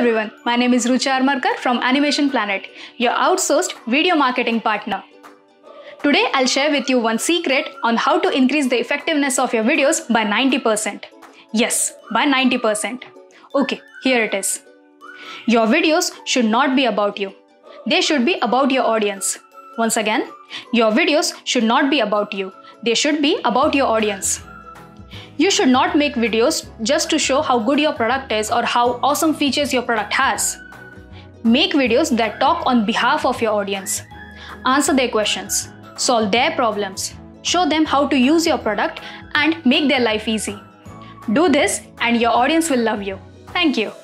everyone, my name is Rucha Armarkar from Animation Planet, your outsourced video marketing partner. Today I'll share with you one secret on how to increase the effectiveness of your videos by 90%. Yes, by 90%. Okay, here it is. Your videos should not be about you. They should be about your audience. Once again, your videos should not be about you. They should be about your audience. You should not make videos just to show how good your product is or how awesome features your product has. Make videos that talk on behalf of your audience. Answer their questions, solve their problems, show them how to use your product and make their life easy. Do this and your audience will love you. Thank you.